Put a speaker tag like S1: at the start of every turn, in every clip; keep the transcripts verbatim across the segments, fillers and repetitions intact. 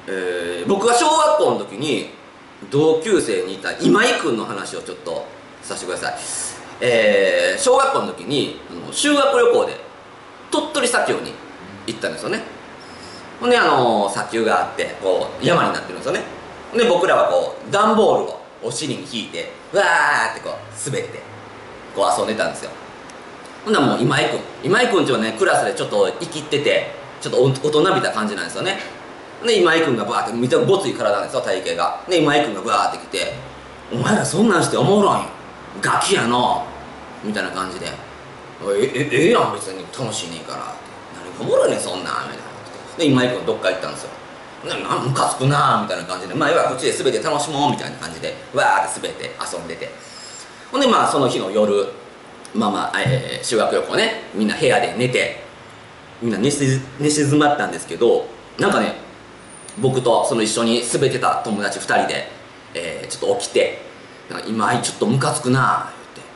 S1: えー、僕が小学校の時に同級生にいた今井君の話をちょっとさせてください。えー、小学校の時にあの修学旅行で鳥取砂丘に行ったんですよね。ほんであの砂丘があってこう山になってるんですよね。で僕らはこう段ボールをお尻に引いてわーってこう滑ってこう遊んでたんですよ。ほんならもう今井君今井君ちはねクラスでちょっと生きっててちょっと大人びた感じなんですよね。で今井君がバーってめっちゃごつい体なんですよ体型が。で今井君がバーって来て「お前らそんなんしておもろいんガキやの」みたいな感じで「ええええやん別に楽しいねんから」って「何がおもろいねんそんなん」みたいな感じで。で今井君どっか行ったんですよ。ななムカつくなーみたいな感じで、まあ要はこっちで全て楽しもうみたいな感じでわーって滑って遊んでて、ほんでまあその日の夜まあまあ、えー、修学旅行ねみんな部屋で寝てみんな寝し寝静まったんですけど、なんかね僕とその一緒に滑ってた友達ふたりで、えー、ちょっと起きて「なんか今井ちょっとムカつくな」言って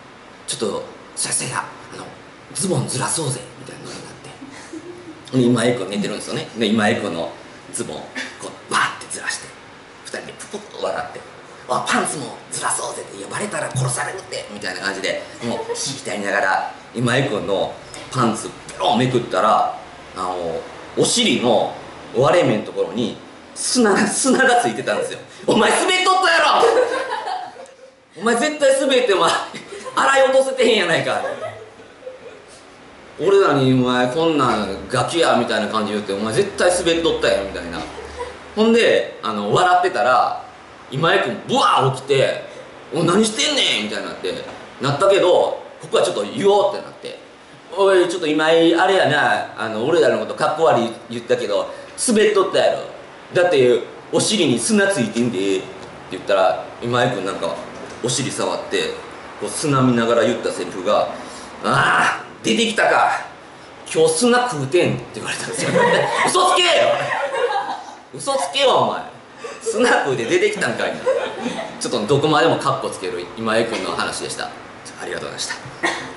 S1: 「ちょっと先生やあのズボンずらそうぜ」みたいなのになってで今井君寝てるんですよね。で今井君のズボンこうバーってずらしてふたりでププッと笑って「あパンツもずらそうぜ」って「いやバレたら殺されるって」みたいな感じでもう引きたいながら今井君のパンツペロンめくったらあのお尻の割れ目のところに砂が砂がついてたんですよ。お前滑っとったやろお前絶対滑ってお前洗い落とせてへんやないか。俺らに「お前こんなんガキや」みたいな感じで言って「お前絶対滑っとったやん」みたいな。ほんであの笑ってたら今井君ブワー起きて「お何してんねん」みたいになってなったけど、ここはちょっと言おうってなって「おいちょっと今井あれやなあの俺らのことかっこ悪い言ったけど滑っとったやろだってお尻に砂ついてんで」って言ったら今井君なんかお尻触ってこう砂見ながら言ったセリフが「ああ出てきたか今日砂食うてん」って言われたんですよ嘘つけよ嘘つけよお前砂食うて出てきたんかいな。ちょっとどこまでもカッコつける今井君の話でした。ありがとうございました。